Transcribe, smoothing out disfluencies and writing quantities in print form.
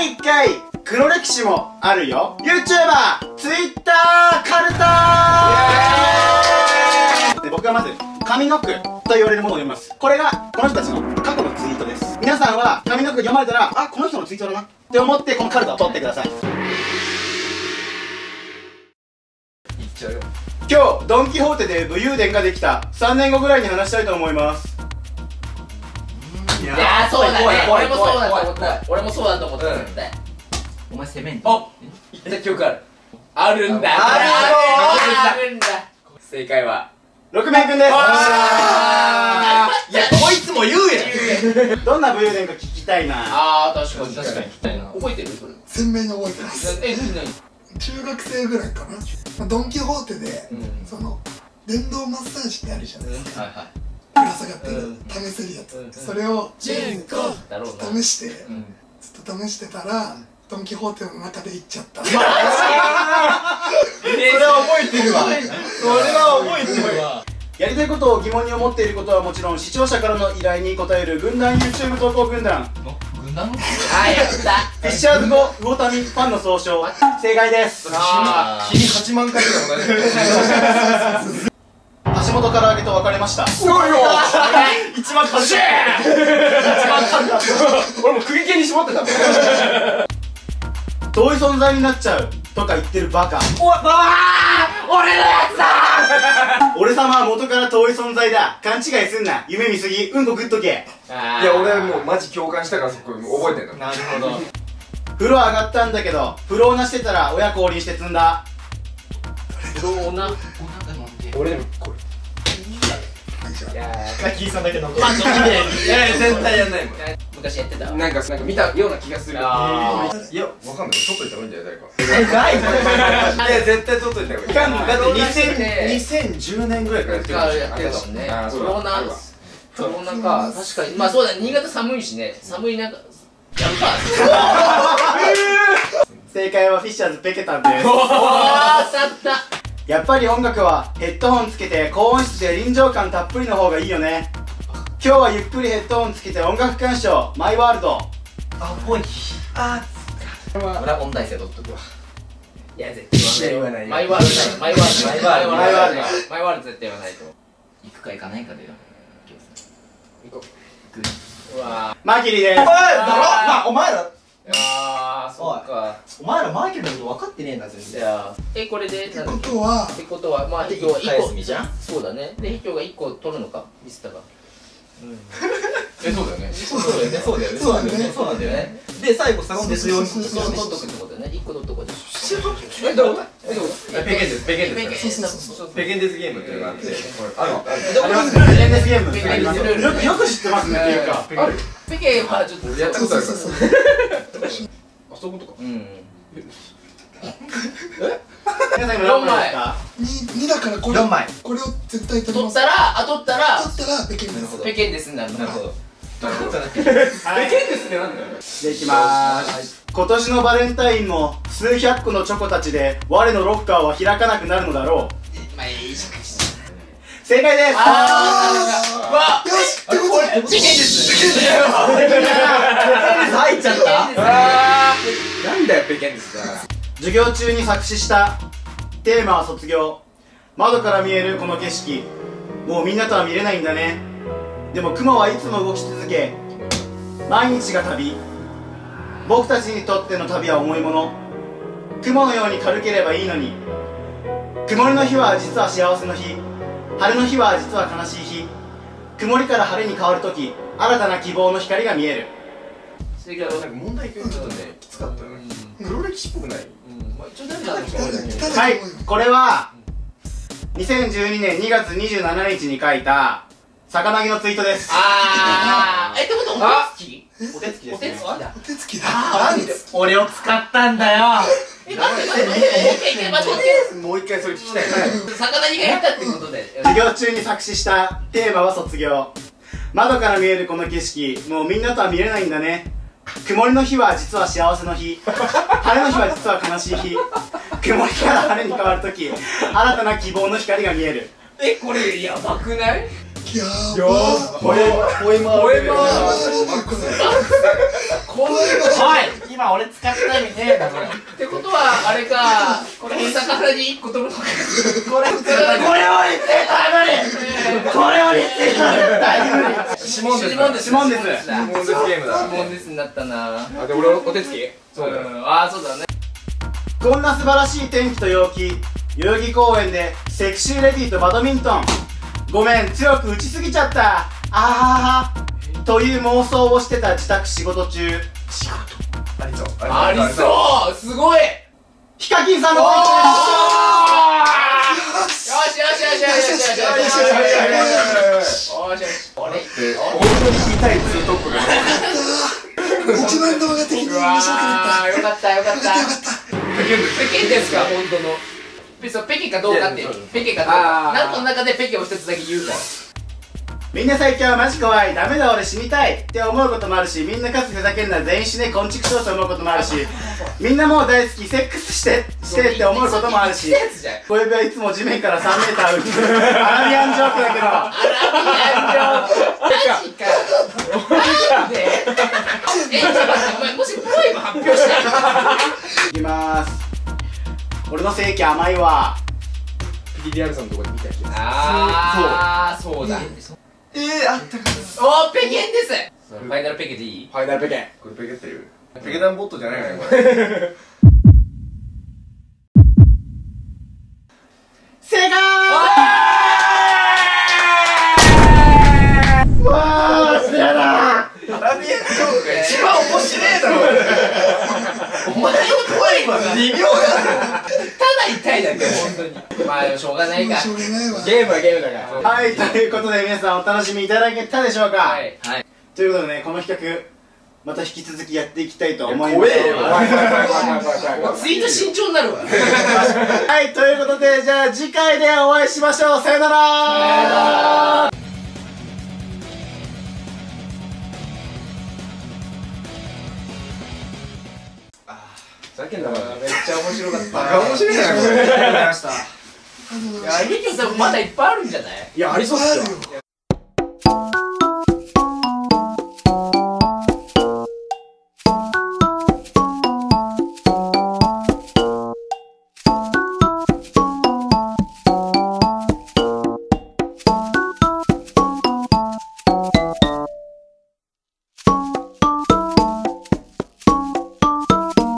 第1回黒歴史もあるよ YouTuber、Twitter、カルタで、僕はまず上の句と言われるものを読みます。これがこの人たちの過去のツイートです。皆さんは上の句読まれたら、あ、この人のツイートだなって思ってこのカルタを取ってください。今日ドン・キホーテで武勇伝ができた3年後ぐらいに話したいと思います。 いやー、そうだね。俺もそうだと思った。俺もそうだと思った。絶対お前攻めんと。あ、言った記憶ある。あるんだ。あるんだ。正解は六面くんです。いや、 こいつも言うやん。 どんな武勇伝か聞きたいな。 あー、確かに聞きたいな。覚えてるそれ？ 鮮明に覚えてます。 何？ 中学生ぐらいかな。ドン・キホーテでその電動マッサージってあるじゃないですか。ぶら下がってる試せるやつ。それを試してずっと試してたらドン・キホーテの中で行っちゃった。それは覚えてるわ。それは覚えてるわ。やりたいことを疑問に思っていることはもちろん、視聴者からの依頼に応える軍団 YouTube 投稿軍団。 軍団？あー、やった。 フィッシャーズ語魚民ファンの総称。正解です。 君8万回ぐらい同じ。 橋本唐揚げと別れました。 すごいよ。 一番勝ち。 俺も釘系に絞ってた。 遠い存在になっちゃうとか言ってるバカ。 俺のやつだ。 俺様は元から遠い存在だ。勘違いすんな。夢見すぎ。うんこ食っとけ。 いや、俺もうマジ共感したからそこ覚えてんだ。 なるほど。風呂上がったんだけど風呂なしてたら親降臨して積んだ。 俺でもこれ。 いやー、キーさんだけ残る。 いや絶対やんないもん。 昔やってた。 なんか見たような気がする。いや、わかんない。取っといた方がいいんじゃない誰か。いや、絶対取っといた方がいい。 だって2010年ぐらいからやってたもんね。コロナか。確かに。まあそうだね。新潟寒いしね。寒い中。やるか。 正解はフィッシャーズペケタンです。 当たった。 やっぱり音楽はヘッドホンつけて高音質で臨場感たっぷりの方がいいよね。今日はゆっくりヘッドホンつけて音楽鑑賞マイワールド。 あ、ぽい。村本大生取っとくわ。いや、絶対言わないよ。マイワールド絶対言わないと。行くか行かないかでよ。行こう。うわマキリです。 お前らあー、そっか。 お前らマイケルのこと分かってねえな、全然。 これでってことはまあ、ヒョウが1個じゃん。そうだね。で、ヒョウが1個取るのか、ミスターが。 そうだよね。 そうなんだよね。で、最後サロンですよ。 取っとくってことだね。1個取っとこうで。 どうペケンですゲームっていうのがあって。 ペケンデスゲームあります。よく知ってますねっていうか。 ペケはちょっとやったことあるから。あ、そういうことか。 皆さん今何枚ですか ？2だからこれを絶対取ります。 取ったらペケンです。 ペケンですになるのか。 ペケンですね、なんだよ。 じゃあいきまーす。今年のバレンタインも数百個のチョコたちで我のロッカーは開かなくなるのだろう。 まあいいじゃん。 正解です。 よしってことでペケンです。 入っちゃった。 なんだよ、ペケンですか。 授業中に作詞したテーマは卒業。窓から見えるこの景色、もうみんなとは見れないんだね。でも雲はいつも動き続け、毎日が旅。僕たちにとっての旅は重いもの。雲のように軽ければいいのに。曇りの日は実は幸せの日、晴れの日は実は悲しい日。曇りから晴れに変わるとき、新たな希望の光が見える。 なんか問題ちょっとね、きつかったね。黒歴史っぽくない？ はい、これは2012年2月27日に書いた魚木のツイートです。 ってことお手つき？お手つきだ。 お手つきだ。 俺を使ったんだよ。 もう一回それ聞きたいね。 魚にがやったってことで。 授業中に作詞したテーマは卒業。窓から見えるこの景色、もうみんなとは見れないんだね。曇りの日は実は幸せの日、晴れの日は実は悲しい日。曇りから晴れに変わるとき、新たな希望の光が見える。 これやばくない？ やばポエマポエマこれおい今俺使った意味ねえだこれってことはあれかこれ魚に1個取るのかこれを言ってたのにこれを言ってたのにシモンデスシモンデスシモンデスゲームだシモンデスになったなあで俺お手つきそうだよああそうだねこんな素晴らしい天気と陽気、代々木公園でセクシーレディーとバドミントン。ごめん、強く打ちすぎちゃった。あーという妄想をしてた自宅仕事中。 ありそうありそうすごいヒカキンさんのよしよしよしよしよしよしよしよしよしよしあれ本当に痛いツートップが一番動画的に面白くなったよかったよかったよかったペケですか本当のペケかどうかってペケかどうか何個の中でペケを一つだけ言うからみんな最強はマジ怖い、ダメだ俺死にたいって思うこともあるし、みんなかつふざけんな全員死ねこんちくしょうと思うこともあるし、みんなもう大好きセックスしてって思うこともあるし、小指はいつも地面から3メーター浮くアラビアンジョークだけどマジかなんでちょっと待ってお前もしポエム発表したいきまーす。俺の正規甘いわ。 ピリリアルさんのとこで見た気があーそうだあったかおーペケンですファイナルペケでいいファイナルペケこれペケってるペケダンボットじゃないよねこれ正解わー知らなアラビアンジョークが一番面白いだろお前の声今微妙だただ痛いだけ本当にまあしょうがないかしょうがないわゲームはゲームだからはい、ということで皆さんお楽しみいただけたでしょうか。 はいということでね、この企画また引き続きやっていきたいと思います。 怖えよツイート慎重になるわはい、ということでじゃあ次回でお会いしましょう。さよなら。 ふざけんなめっちゃ面白かったバカ面白いなこれいや、ヒキさんまだいっぱいあるんじゃない？ いやありそうっすよあるよ